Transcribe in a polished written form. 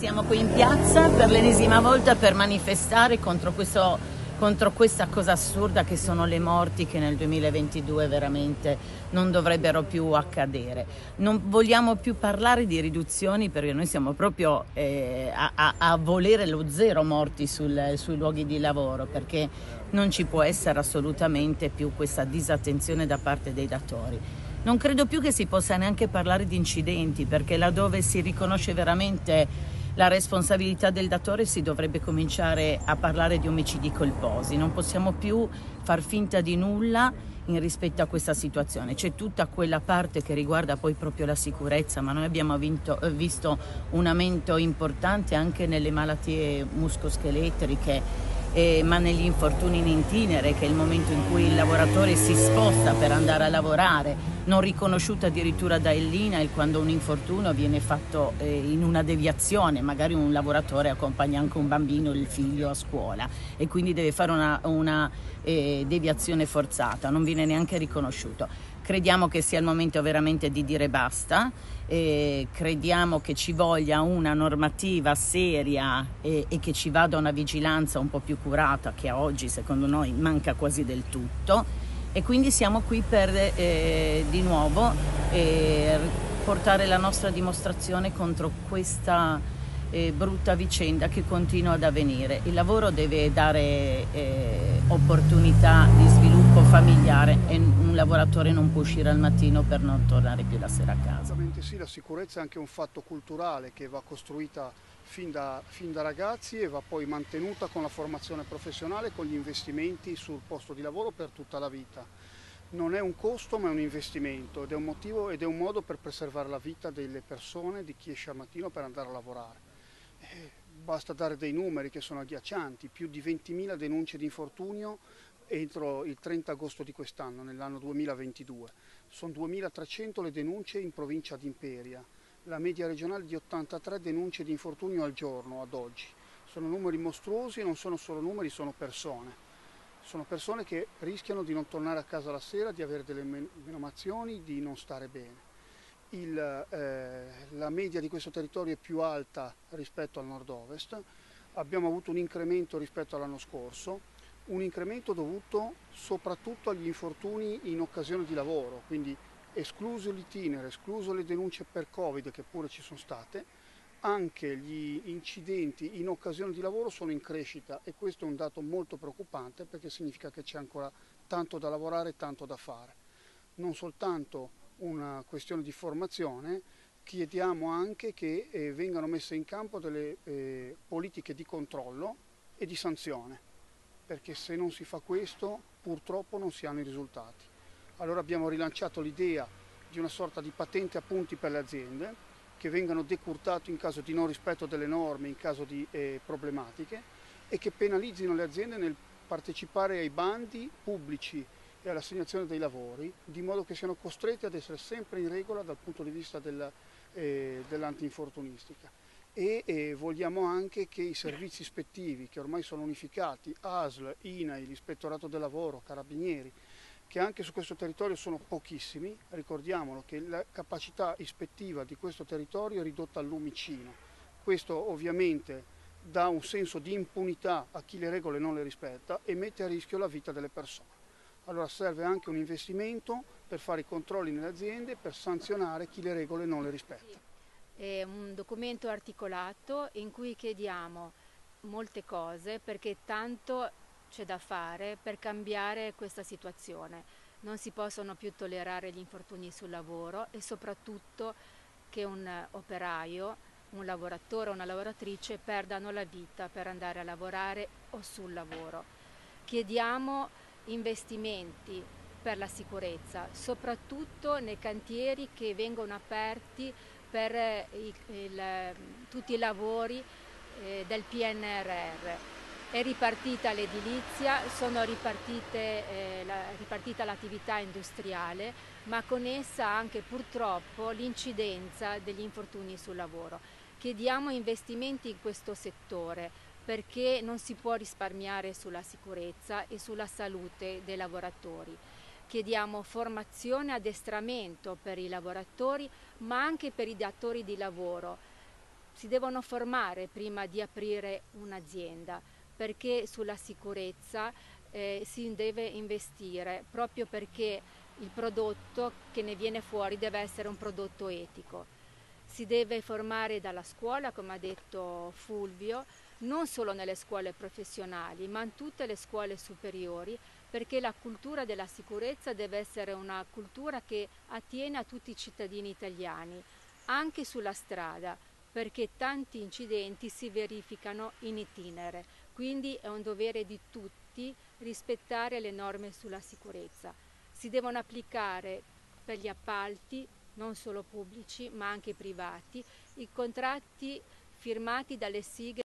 siamo qui in piazza per l'ennesima volta per manifestare contro questa cosa assurda che sono le morti che nel 2022 veramente non dovrebbero più accadere. Non vogliamo più parlare di riduzioni perché noi siamo proprio a volere lo zero morti sui luoghi di lavoro, perché non ci può essere assolutamente più questa disattenzione da parte dei datori. Non credo più che si possa neanche parlare di incidenti, perché laddove si riconosce veramente la responsabilità del datore si dovrebbe cominciare a parlare di omicidi colposi. Non possiamo più far finta di nulla in rispetto a questa situazione. C'è tutta quella parte che riguarda poi proprio la sicurezza, ma noi abbiamo visto un aumento importante anche nelle malattie muscoscheletriche, ma negli infortuni in itinere, che è il momento in cui il lavoratore si sposta per andare a lavorare, non riconosciuto addirittura da l'INAIL quando un infortunio viene fatto in una deviazione, magari un lavoratore accompagna anche un bambino, il figlio a scuola e quindi deve fare una deviazione forzata, non viene neanche riconosciuto. Crediamo che sia il momento veramente di dire basta, crediamo che ci voglia una normativa seria e che ci vada una vigilanza un po' più curata, che a oggi secondo noi manca quasi del tutto, e quindi siamo qui per di nuovo portare la nostra dimostrazione contro questa brutta vicenda che continua ad avvenire. Il lavoro deve dare opportunità di sviluppo familiare e un lavoratore non può uscire al mattino per non tornare più la sera a casa. Assolutamente sì, la sicurezza è anche un fatto culturale che va costruita fin da ragazzi e va poi mantenuta con la formazione professionale, con gli investimenti sul posto di lavoro per tutta la vita. Non è un costo ma è un investimento ed è un motivo ed è un modo per preservare la vita delle persone, di chi esce al mattino per andare a lavorare. Basta dare dei numeri che sono agghiaccianti, più di 20.000 denunce di infortunio entro il 30 agosto di quest'anno, nell'anno 2022. Sono 2.300 le denunce in provincia di Imperia, la media regionale di 83 denunce di infortunio al giorno ad oggi. Sono numeri mostruosi e non sono solo numeri, sono persone. Sono persone che rischiano di non tornare a casa la sera, di avere delle menomazioni, di non stare bene. La media di questo territorio è più alta rispetto al nord-ovest, abbiamo avuto un incremento rispetto all'anno scorso, un incremento dovuto soprattutto agli infortuni in occasione di lavoro, quindi escluso l'itinere, escluso le denunce per Covid che pure ci sono state, anche gli incidenti in occasione di lavoro sono in crescita e questo è un dato molto preoccupante perché significa che c'è ancora tanto da lavorare e tanto da fare. Non soltanto una questione di formazione, chiediamo anche che vengano messe in campo delle politiche di controllo e di sanzione, perché se non si fa questo purtroppo non si hanno i risultati. Allora abbiamo rilanciato l'idea di una sorta di patente a punti per le aziende che vengano decurtate in caso di non rispetto delle norme, in caso di problematiche e che penalizzino le aziende nel partecipare ai bandi pubblici e all'assegnazione dei lavori, di modo che siano costretti ad essere sempre in regola dal punto di vista dell'antinfortunistica. E vogliamo anche che i servizi ispettivi, che ormai sono unificati, ASL, INAIL, Ispettorato del Lavoro, Carabinieri, che anche su questo territorio sono pochissimi, ricordiamolo che la capacità ispettiva di questo territorio è ridotta al lumicino. Questo ovviamente dà un senso di impunità a chi le regole non le rispetta e mette a rischio la vita delle persone. Allora serve anche un investimento per fare i controlli nelle aziende, per sanzionare chi le regole non le rispetta. È un documento articolato in cui chiediamo molte cose perché tanto c'è da fare per cambiare questa situazione. Non si possono più tollerare gli infortuni sul lavoro e soprattutto che un operaio, un lavoratore o una lavoratrice perdano la vita per andare a lavorare o sul lavoro. Chiediamo investimenti per la sicurezza, soprattutto nei cantieri che vengono aperti per tutti i lavori del PNRR. È ripartita l'edilizia, sono ripartita l'attività industriale, ma con essa anche purtroppo l'incidenza degli infortuni sul lavoro. Chiediamo investimenti in questo settore perché non si può risparmiare sulla sicurezza e sulla salute dei lavoratori. Chiediamo formazione e addestramento per i lavoratori, ma anche per i datori di lavoro, si devono formare prima di aprire un'azienda, perché sulla sicurezza si deve investire, proprio perché il prodotto che ne viene fuori deve essere un prodotto etico. Si deve formare dalla scuola, come ha detto Fulvio, non solo nelle scuole professionali, ma in tutte le scuole superiori, perché la cultura della sicurezza deve essere una cultura che attiene a tutti i cittadini italiani, anche sulla strada, perché tanti incidenti si verificano in itinere, quindi è un dovere di tutti rispettare le norme sulla sicurezza. Si devono applicare per gli appalti, non solo pubblici ma anche privati, i contratti firmati dalle sigle